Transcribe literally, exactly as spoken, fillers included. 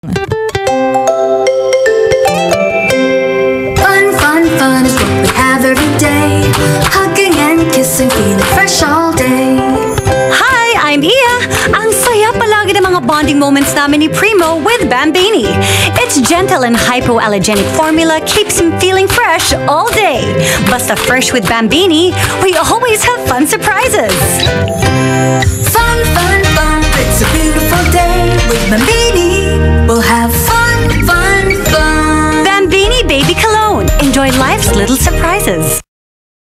Fun, fun, fun is what we have every day. Hugging and kissing, feeling fresh all day. Hi, I'm Iya. Ang saya palagi ng mga bonding moments namin ni Primo with Bambini. Its gentle and hypoallergenic formula keeps him feeling fresh all day. Basta fresh with Bambini, we always have fun surprises. Fun, fun,